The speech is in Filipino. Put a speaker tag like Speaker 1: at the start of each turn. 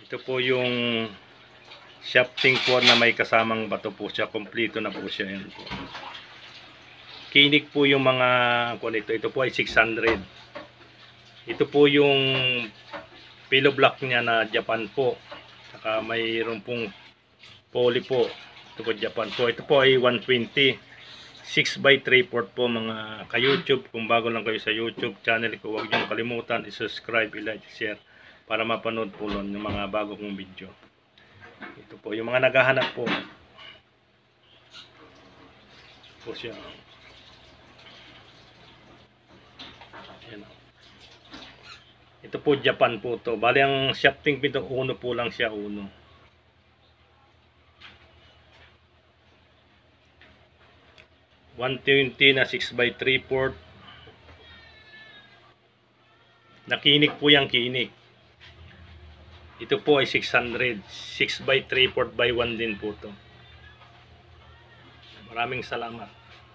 Speaker 1: Ito po yung shafting po na may kasamang bato po siya. Kompleto na po siya. Yan po. Kinik po yung mga ito. Ito po ay 600. Ito po yung pillow block niya na Japan po. Saka mayroon pong poly po. Ito po Japan po. Ito po ay 120. 6x3/4 po mga ka-YouTube. Kung bago lang kayo sa YouTube channel ko, huwag niyong kalimutan i-subscribe, i-like, share para mapanood po nun yung mga bago kong video. Ito po yung mga naghahanap po. Po siya. Ayan. Ito po Japan po to. Bali ang shafting pito uno po lang siya, uno. $120 na 6x3/4. Nakinik po yung kinik. Ito po ay 600. 6x3/4/1 din po to. Maraming salamat.